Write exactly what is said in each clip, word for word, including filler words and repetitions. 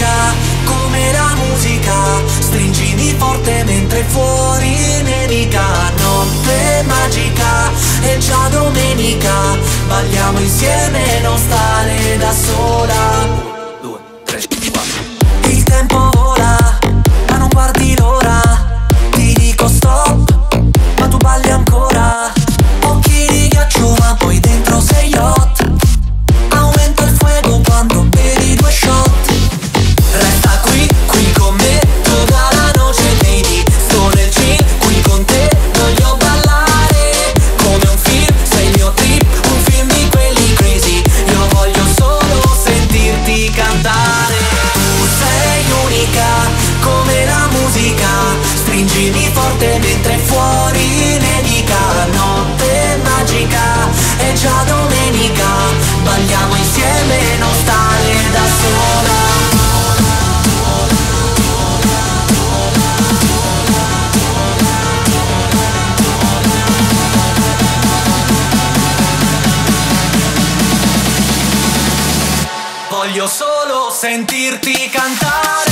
unica come la musica, stringimi forte mentre fuori nevica. Notte magica, è già domenica, balliamo insieme, non stare da sola. Due, tre, quattro. Il tempo vola, ma non guardi l'ora. Ti dico stop, ma tu balli ancora. Occhi di ghiaccio, ma poi dentro sei hot. Aumenta il fuoco quando bevi due shot. Resta qui, qui con me tutta la noce, baby. Sto nel chill, qui con te voglio ballare. Come un film, sei il mio trip, un film di quelli crazy. Io voglio solo sentirti cantare. Tu sei unica come la musica, stringimi forte mentre fuori nevica. Notte magica, è già domenica, balliamo insieme, non stare da sola. Voglio solo sentirti cantare.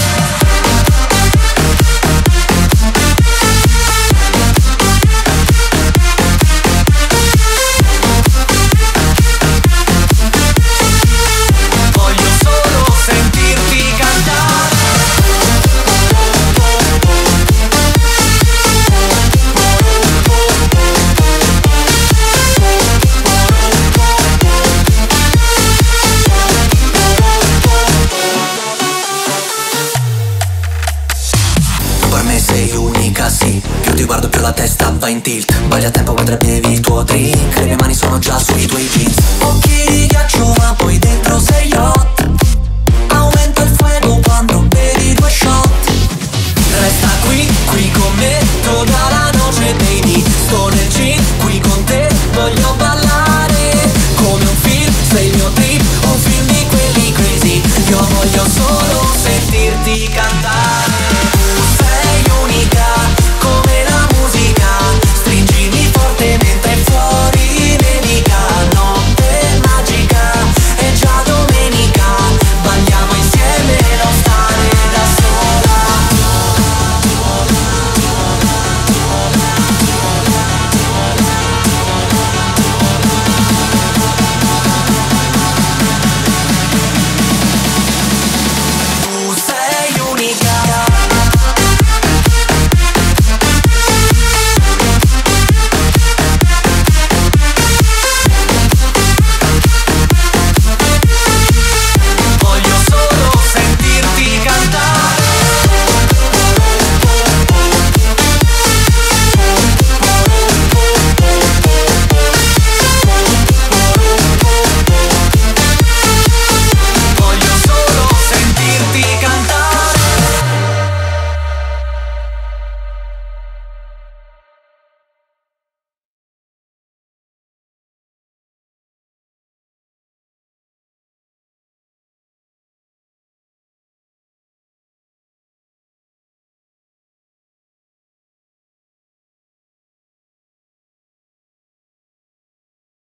Sì, più ti guardo più la testa va in tilt. Balli a tempo mentre bevi il tuo drink. Le mie mani sono già sui tuoi jeans. Occhi di ghiaccio ma poi dentro